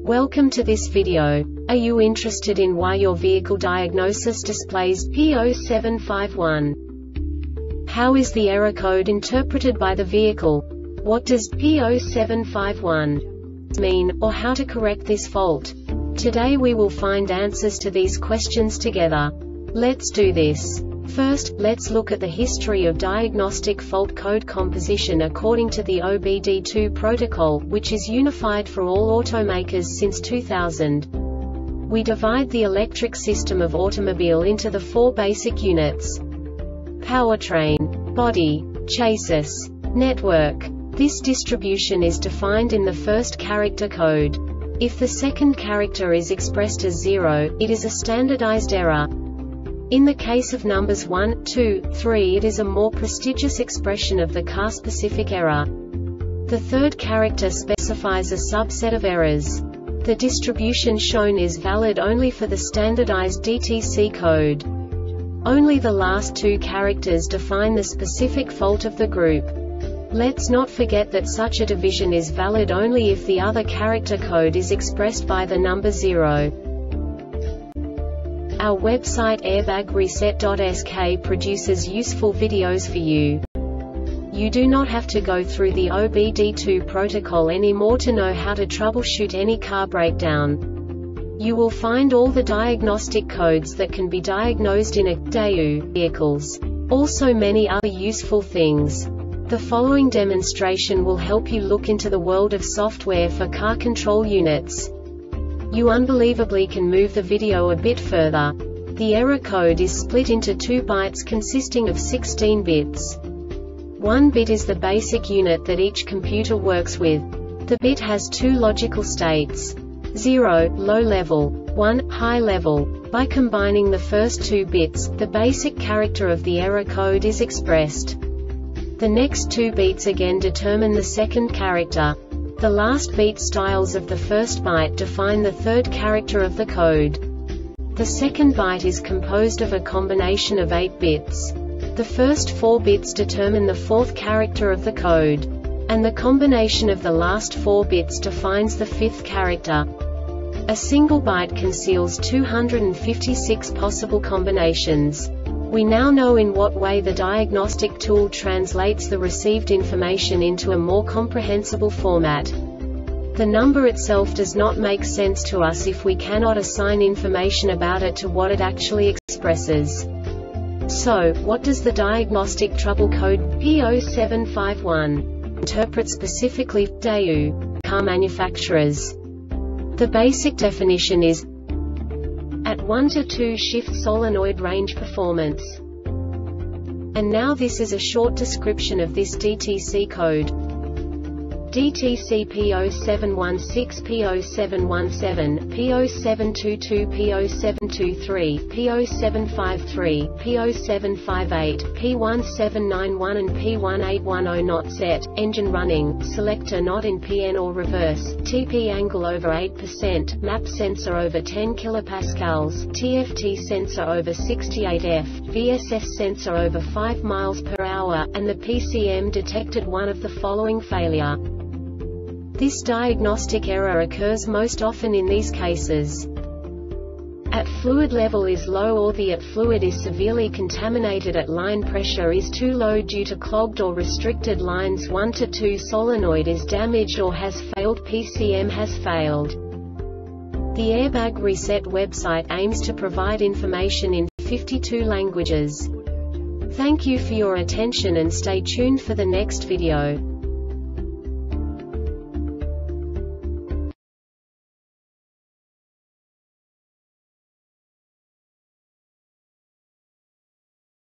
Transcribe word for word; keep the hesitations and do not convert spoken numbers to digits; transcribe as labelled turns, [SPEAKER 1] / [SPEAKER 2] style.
[SPEAKER 1] Welcome to this video. Are you interested in why your vehicle diagnosis displays P zero seven five one? How is the error code interpreted by the vehicle? What does P zero seven five one mean, or how to correct this fault? Today we will find answers to these questions together. Let's do this. First, let's look at the history of diagnostic fault code composition according to the O B D two protocol, which is unified for all automakers since two thousand. We divide the electric system of automobile into the four basic units: powertrain, body, chassis, network. This distribution is defined in the first character code. If the second character is expressed as zero, it is a standardized error. In the case of numbers one, two, three, it is a more prestigious expression of the car-specific error. The third character specifies a subset of errors. The distribution shown is valid only for the standardized D T C code. Only the last two characters define the specific fault of the group. Let's not forget that such a division is valid only if the other character code is expressed by the number zero. Our website airbag reset dot S K produces useful videos for you. You do not have to go through the O B D two protocol anymore to know how to troubleshoot any car breakdown. You will find all the diagnostic codes that can be diagnosed in a D A U vehicles. Also many other useful things. The following demonstration will help you look into the world of software for car control units. You unbelievably can move the video a bit further. The error code is split into two bytes consisting of sixteen bits. One bit is the basic unit that each computer works with. The bit has two logical states: zero, low level, one, high level. By combining the first two bits, the basic character of the error code is expressed. The next two beats again determine the second character. The last beat styles of the first byte define the third character of the code. The second byte is composed of a combination of eight bits. The first four bits determine the fourth character of the code. And the combination of the last four bits defines the fifth character. A single byte conceals two hundred fifty-six possible combinations. We now know in what way the diagnostic tool translates the received information into a more comprehensible format. The number itself does not make sense to us if we cannot assign information about it to what it actually expresses. So, what does the diagnostic trouble code P zero seven five one interpret specifically for D A U car manufacturers? The basic definition is at one to two shift solenoid range performance. And now this is a short description of this D T C code. D T C P zero seven one six, P zero seven one seven, P zero seven two two, P zero seven two three, P zero seven five three, P zero seven five eight, P one seven nine one and P one eight one zero not set, engine running, selector not in P N or reverse, T P angle over eight percent, map sensor over ten kilopascals, T F T sensor over sixty-eight F, V S S sensor over five miles per hour, and the P C M detected one of the following failure. This diagnostic error occurs most often in these cases: at fluid level is low, or the at fluid is severely contaminated, at line pressure is too low due to clogged or restricted lines, one to two solenoid is damaged or has failed, P C M has failed. The Airbag Reset website aims to provide information in fifty-two languages. Thank you for your attention and stay tuned for the next video.